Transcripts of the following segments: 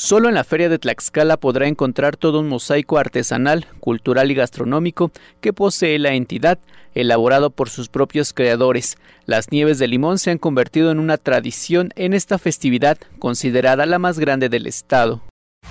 Solo en la Feria de Tlaxcala podrá encontrar todo un mosaico artesanal, cultural y gastronómico que posee la entidad, elaborado por sus propios creadores. Las nieves de limón se han convertido en una tradición en esta festividad, considerada la más grande del estado.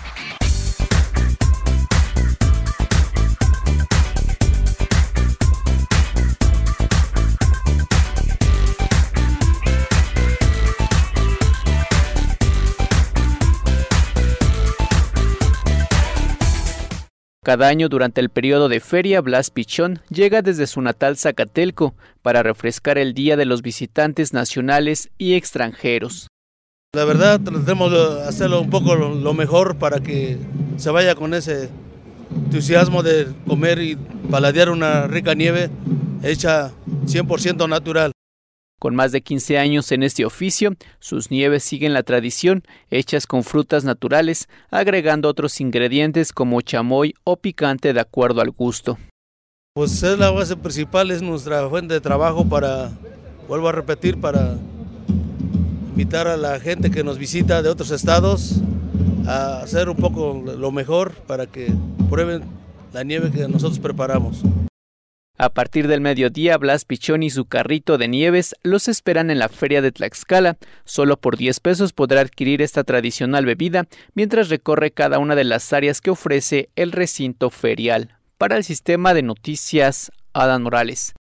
Cada año durante el periodo de feria, Blas Pichón llega desde su natal Zacatelco para refrescar el día de los visitantes nacionales y extranjeros. La verdad, tratemos de hacerlo un poco lo mejor para que se vaya con ese entusiasmo de comer y paladear una rica nieve hecha 100% natural. Con más de 15 años en este oficio, sus nieves siguen la tradición, hechas con frutas naturales, agregando otros ingredientes como chamoy o picante de acuerdo al gusto. Pues es la base principal, es nuestra fuente de trabajo vuelvo a repetir, para invitar a la gente que nos visita de otros estados a hacer un poco lo mejor para que prueben la nieve que nosotros preparamos. A partir del mediodía, Blas Pichón y su carrito de nieves los esperan en la Feria de Tlaxcala. Solo por 10 pesos podrá adquirir esta tradicional bebida mientras recorre cada una de las áreas que ofrece el recinto ferial. Para el Sistema de Noticias, Adán Morales.